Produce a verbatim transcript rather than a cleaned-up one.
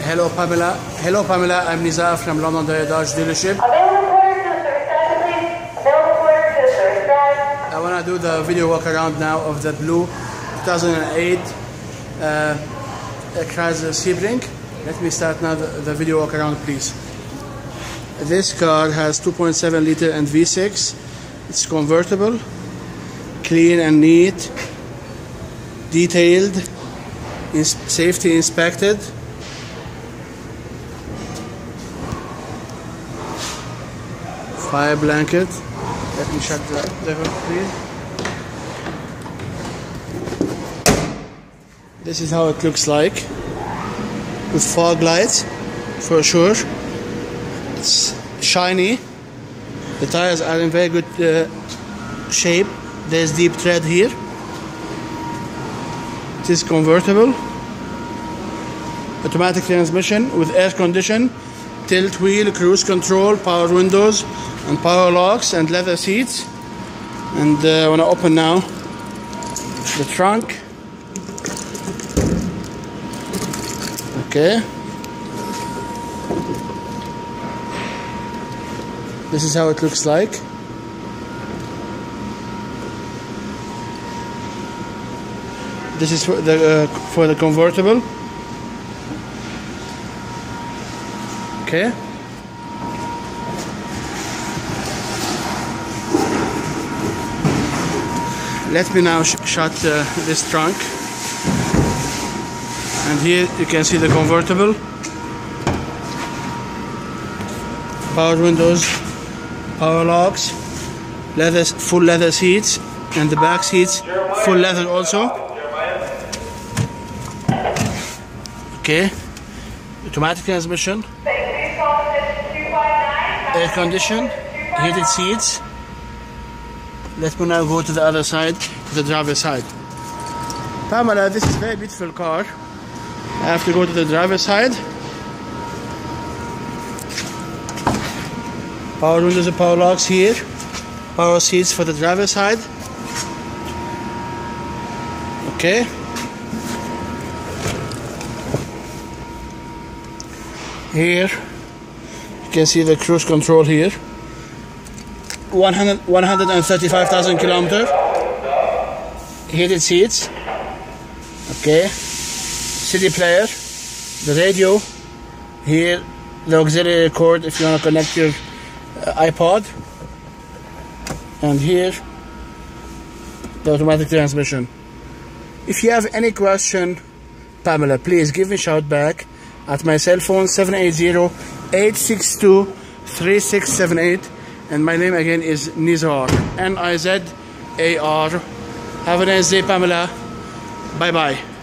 Hello Pamela. Hello Pamela, I'm Nizar from London Dodge dealership. Available quarter to the service drive, please. Available quarter to the service drive. I want to do the video walk around now of the blue two thousand eight uh, Chrysler Sebring. Let me start now the, the video walk around, please. This car has two point seven liter and V six. It's convertible, clean and neat, detailed, ins safety inspected. Fire blanket. Let me shut the, the hood, please. This is how it looks like with fog lights, for sure. It's shiny. The tires are in very good uh, shape. There's deep tread here. It is convertible. Automatic transmission with air condition, tilt wheel, cruise control, power windows, and power locks, and leather seats. And uh, I want to open now the trunk. Okay. This is how it looks like. This is for the uh, for the convertible. Okay. Let me now sh shut uh, this trunk. And here you can see the convertible. Power windows, power locks, leather, full leather seats, and the back seats full leather also. Okay. Automatic transmission. Air condition, heated seats. Let me now go to the other side, to the driver's side. Pamela, this is a very beautiful car. I have to go to the driver's side. Power windows and power locks here. Power seats for the driver's side. Okay. Here you can see the cruise control here. one hundred, one hundred thirty-five thousand kilometers. Heated seats. Okay. C D player. The radio. Here the auxiliary cord if you want to connect your uh, iPod. And here the automatic transmission. If you have any question, Pamela, please give me a shout back at my cell phone seven eight zero, eight six two, three six seven eight. And my name again is Nizar, N I Z A R. Have a nice day, Pamela. Bye bye.